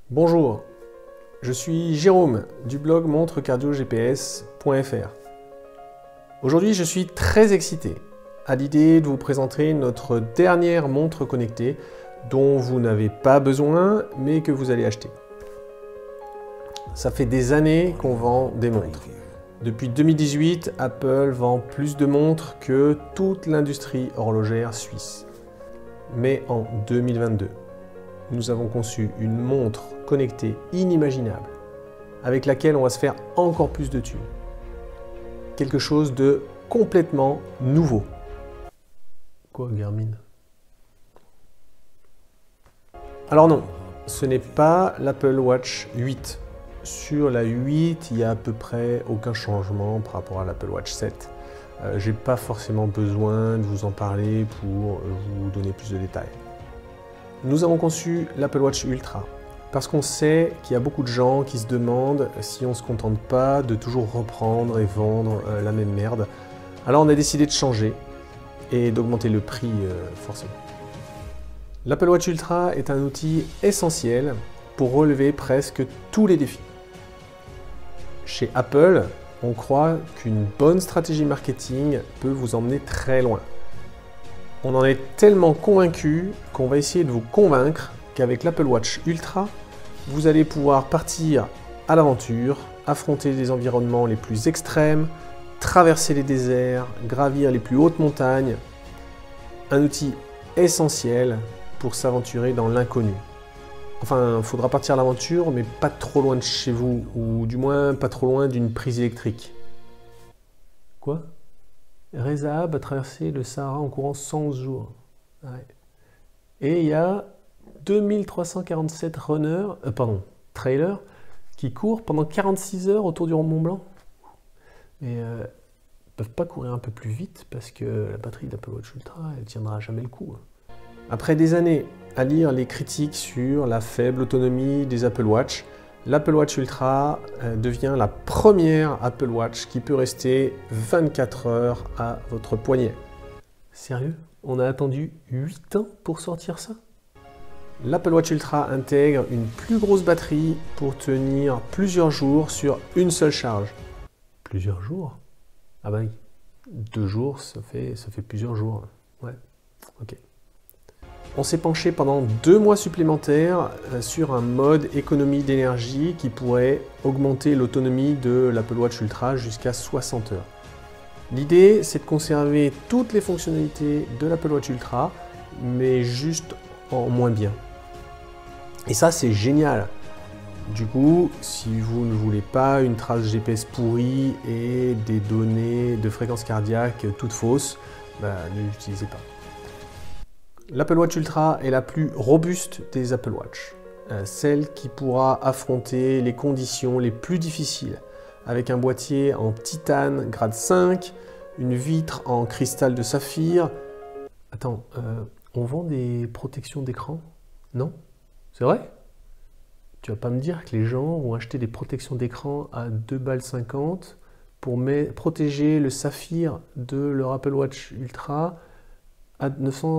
Bonjour, je suis Jérôme du blog montrecardiogps.fr. Aujourd'hui, je suis très excité à l'idée de vous présenter notre dernière montre connectée dont vous n'avez pas besoin mais que vous allez acheter. Ça fait des années qu'on vend des montres. Depuis 2018, Apple vend plus de montres que toute l'industrie horlogère suisse. Mais en 2022, nous avons conçu une montre connectée inimaginable, avec laquelle on va se faire encore plus de thunes. Quelque chose de complètement nouveau. Quoi, Garmin? Alors non, ce n'est pas l'Apple Watch 8. Sur la 8, il n'y a à peu près aucun changement par rapport à l'Apple Watch 7. J'ai pas forcément besoin de vous en parler pour vous donner plus de détails. Nous avons conçu l'Apple Watch Ultra parce qu'on sait qu'il y a beaucoup de gens qui se demandent si on ne se contente pas de toujours reprendre et vendre la même merde. Alors on a décidé de changer et d'augmenter le prix forcément. L'Apple Watch Ultra est un outil essentiel pour relever presque tous les défis. Chez Apple, on croit qu'une bonne stratégie marketing peut vous emmener très loin. On en est tellement convaincu qu'on va essayer de vous convaincre qu'avec l'Apple Watch Ultra, vous allez pouvoir partir à l'aventure, affronter les environnements les plus extrêmes, traverser les déserts, gravir les plus hautes montagnes. Un outil essentiel pour s'aventurer dans l'inconnu. Enfin, il faudra partir à l'aventure, mais pas trop loin de chez vous, ou du moins pas trop loin d'une prise électrique. Quoi? Reza a traversé le Sahara en courant 111 jours. Ouais. Et il y a 2347 trailers qui courent pendant 46 heures autour du Mont Blanc. Mais ils ne peuvent pas courir un peu plus vite parce que la batterie d'Apple Watch Ultra, elle tiendra jamais le coup. Après des années à lire les critiques sur la faible autonomie des Apple Watch, l'Apple Watch Ultra devient la première Apple Watch qui peut rester 24 heures à votre poignet. Sérieux? On a attendu 8 ans pour sortir ça? L'Apple Watch Ultra intègre une plus grosse batterie pour tenir plusieurs jours sur une seule charge. Plusieurs jours? Ah bah oui, 2 jours, ça fait plusieurs jours. Ouais, ok. On s'est penché pendant 2 mois supplémentaires sur un mode économie d'énergie qui pourrait augmenter l'autonomie de l'Apple Watch Ultra jusqu'à 60 heures. L'idée, c'est de conserver toutes les fonctionnalités de l'Apple Watch Ultra, mais juste en moins bien. Et ça, c'est génial. Du coup, si vous ne voulez pas une trace GPS pourrie et des données de fréquence cardiaque toutes fausses, ne l'utilisez pas. L'Apple Watch Ultra est la plus robuste des Apple Watch, celle qui pourra affronter les conditions les plus difficiles, avec un boîtier en titane grade 5, une vitre en cristal de saphir. Attends, on vend des protections d'écran? Non? C'est vrai? Tu vas pas me dire que les gens vont acheter des protections d'écran à 2,50 € pour protéger le saphir de leur Apple Watch Ultra à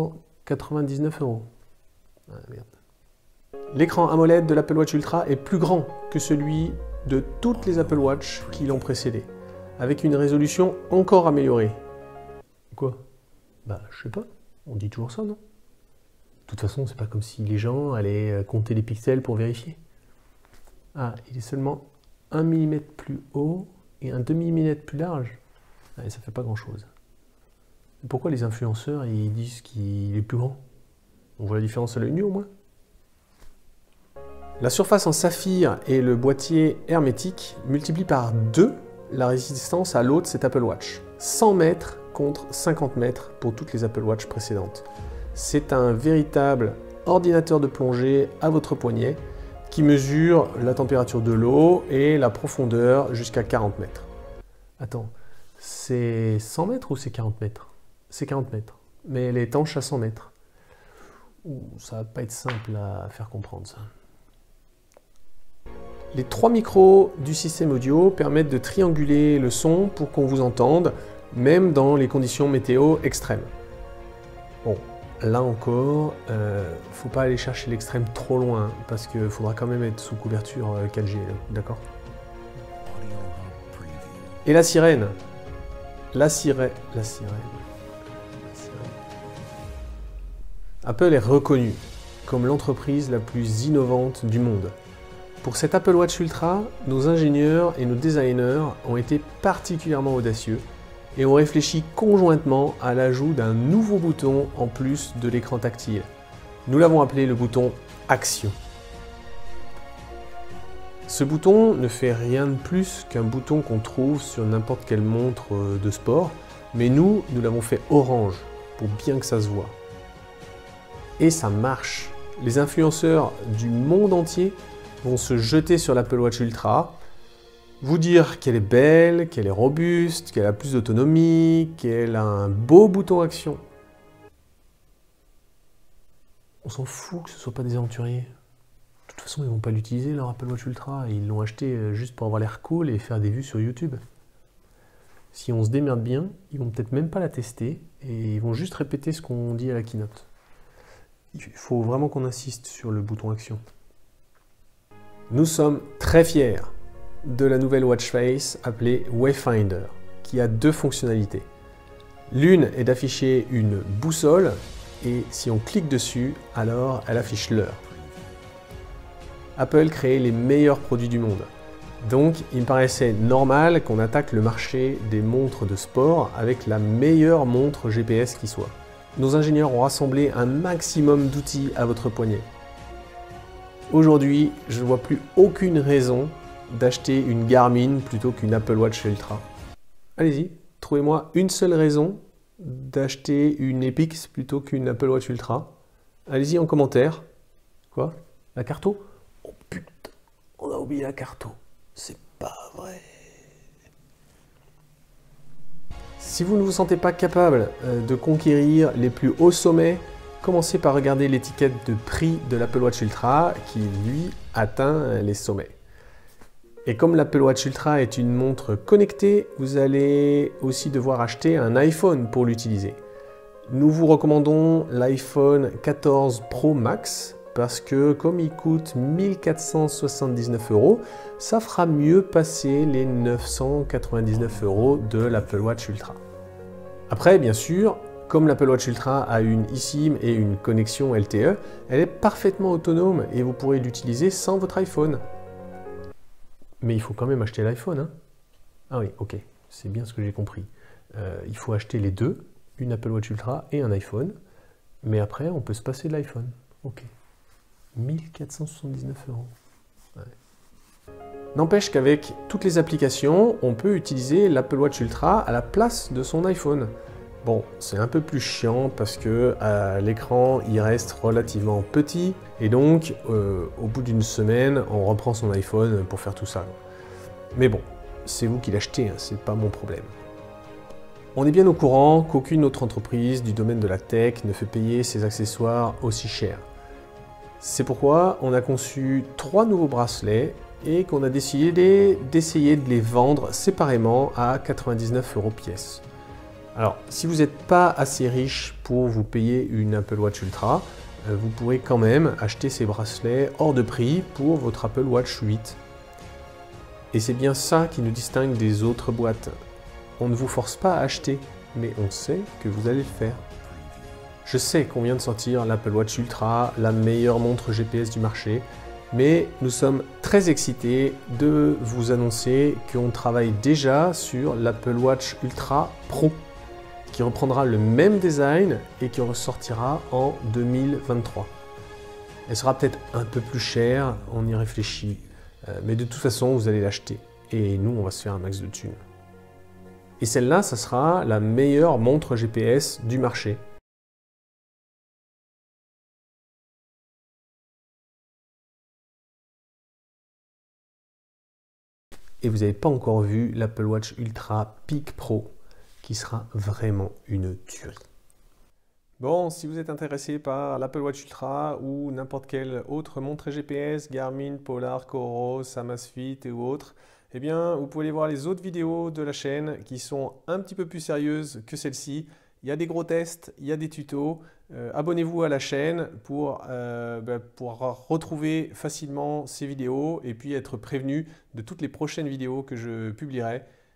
999 €. Ah, merde. L'écran AMOLED de l'Apple Watch Ultra est plus grand que celui de toutes les Apple Watch qui l'ont précédé, avec une résolution encore améliorée. Quoi? Bah, je sais pas, on dit toujours ça, non? De toute façon, c'est pas comme si les gens allaient compter les pixels pour vérifier. Ah, il est seulement 1 mm plus haut et un demi-millimètre plus large. Ah, ça fait pas grand-chose. Pourquoi les influenceurs ils disent qu'il est plus grand? On voit la différence à l'œil nu au moins. La surface en saphir et le boîtier hermétique multiplient par 2 la résistance à l'eau de cette Apple Watch. 100 mètres contre 50 mètres pour toutes les Apple Watch précédentes. C'est un véritable ordinateur de plongée à votre poignet qui mesure la température de l'eau et la profondeur jusqu'à 40 mètres. Attends, c'est 100 mètres ou c'est 40 mètres? C'est 40 mètres, mais elle est étanche à 100 mètres. Ça va pas être simple à faire comprendre ça. Les 3 micros du système audio permettent de trianguler le son pour qu'on vous entende, même dans les conditions météo extrêmes. Bon, là encore, faut pas aller chercher l'extrême trop loin, parce qu'il faudra quand même être sous couverture 4G, d'accord? Et la sirène. La sirène. Apple est reconnue comme l'entreprise la plus innovante du monde. Pour cet Apple Watch Ultra, nos ingénieurs et nos designers ont été particulièrement audacieux et ont réfléchi conjointement à l'ajout d'un nouveau bouton en plus de l'écran tactile. Nous l'avons appelé le bouton Action. Ce bouton ne fait rien de plus qu'un bouton qu'on trouve sur n'importe quelle montre de sport, mais nous l'avons fait orange pour bien que ça se voit. Et ça marche. Les influenceurs du monde entier vont se jeter sur l'Apple Watch Ultra, vous dire qu'elle est belle, qu'elle est robuste, qu'elle a plus d'autonomie, qu'elle a un beau bouton action. On s'en fout que ce ne soit pas des aventuriers. De toute façon, ils ne vont pas l'utiliser leur Apple Watch Ultra. Ils l'ont acheté juste pour avoir l'air cool et faire des vues sur YouTube. Si on se démerde bien, ils vont peut-être même pas la tester et ils vont juste répéter ce qu'on dit à la keynote. Il faut vraiment qu'on insiste sur le bouton action. Nous sommes très fiers de la nouvelle watch face appelée Wayfinder, qui a deux fonctionnalités. L'une est d'afficher une boussole et si on clique dessus, alors elle affiche l'heure. Apple crée les meilleurs produits du monde. Donc, il me paraissait normal qu'on attaque le marché des montres de sport avec la meilleure montre GPS qui soit. Nos ingénieurs ont rassemblé un maximum d'outils à votre poignet. Aujourd'hui, je ne vois plus aucune raison d'acheter une Garmin plutôt qu'une Apple Watch Ultra. Allez-y, trouvez-moi une seule raison d'acheter une Epix plutôt qu'une Apple Watch Ultra. Allez-y en commentaire. Quoi? La Carto? Oh putain, on a oublié la Carto. C'est pas vrai. Si vous ne vous sentez pas capable de conquérir les plus hauts sommets, commencez par regarder l'étiquette de prix de l'Apple Watch Ultra qui, lui, atteint les sommets. Et comme l'Apple Watch Ultra est une montre connectée, vous allez aussi devoir acheter un iPhone pour l'utiliser. Nous vous recommandons l'iPhone 14 Pro Max parce que comme il coûte 1479 €, ça fera mieux passer les 999 € de l'Apple Watch Ultra. Après, bien sûr, comme l'Apple Watch Ultra a une eSIM et une connexion LTE, elle est parfaitement autonome et vous pourrez l'utiliser sans votre iPhone. Mais il faut quand même acheter l'iPhone, hein? Ah oui, ok, c'est bien ce que j'ai compris. Il faut acheter les deux, une Apple Watch Ultra et un iPhone, mais après on peut se passer de l'iPhone. Ok. 1479 €. Ouais. N'empêche qu'avec toutes les applications, on peut utiliser l'Apple Watch Ultra à la place de son iPhone. Bon, c'est un peu plus chiant parce que l'écran il reste relativement petit et donc au bout d'une semaine, on reprend son iPhone pour faire tout ça. Mais bon, c'est vous qui l'achetez, hein, c'est pas mon problème. On est bien au courant qu'aucune autre entreprise du domaine de la tech ne fait payer ses accessoires aussi cher. C'est pourquoi on a conçu 3 nouveaux bracelets et qu'on a décidé d'essayer de les vendre séparément à 99 € pièce. Alors, si vous n'êtes pas assez riche pour vous payer une Apple Watch Ultra, vous pourrez quand même acheter ces bracelets hors de prix pour votre Apple Watch 8. Et c'est bien ça qui nous distingue des autres boîtes. On ne vous force pas à acheter, mais on sait que vous allez le faire. Je sais qu'on vient de sortir l'Apple Watch Ultra, la meilleure montre GPS du marché, mais nous sommes très excités de vous annoncer qu'on travaille déjà sur l'Apple Watch Ultra Pro, qui reprendra le même design et qui ressortira en 2023. Elle sera peut-être un peu plus chère, on y réfléchit, mais de toute façon vous allez l'acheter et nous on va se faire un max de thunes. Et celle-là, ça sera la meilleure montre GPS du marché. Et vous n'avez pas encore vu l'Apple Watch Ultra Peak Pro, qui sera vraiment une tuerie. Bon, si vous êtes intéressé par l'Apple Watch Ultra ou n'importe quelle autre montre GPS, Garmin, Polar, Coros, Amazfit ou autre, eh bien, vous pouvez aller voir les autres vidéos de la chaîne qui sont un petit peu plus sérieuses que celle-ci. Il y a des gros tests, il y a des tutos. Abonnez-vous à la chaîne pour retrouver facilement ces vidéos et puis être prévenu de toutes les prochaines vidéos que je publierai.